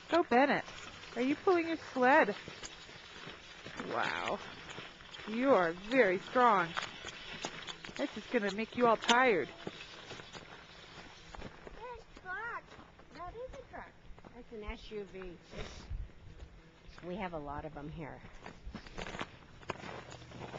Oh, Bennett, are you pulling your sled? Wow. You are very strong. This is going to make you all tired. Truck. That is a truck. That's an SUV. We have a lot of them here.